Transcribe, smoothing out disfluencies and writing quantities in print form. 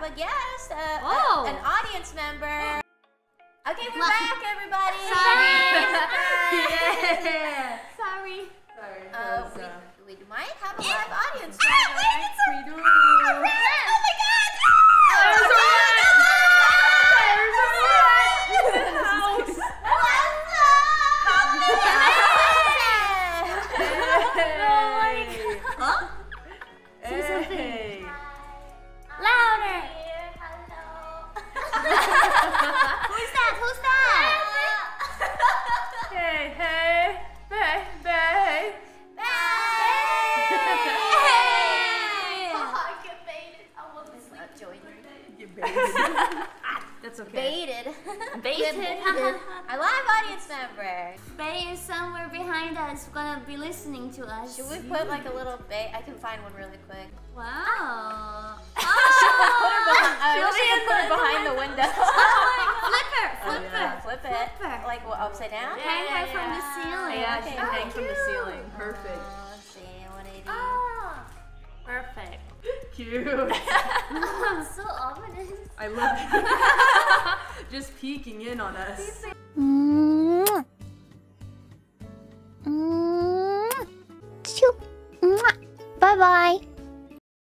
a guest, an audience member. Okay, we're back, everybody. Sorry. Yeah. Sorry. We might have a live audience member. We do. Oh my God! There's a Louder! Who's that? Hey, bae. Oh, I get baited. I want to sleep. Get baited. That's okay. Baited. Our live audience member. Bay is somewhere behind us, gonna be listening to us. Should we put like a little bait? I can find one really quick. Wow. Put her behind the window. Flip it. Like upside down? Hang her from the ceiling. Yeah, she can hang from the ceiling. Perfect. Let's see, 180. Perfect. Cute. So ominous. I love it. Just peeking in on us.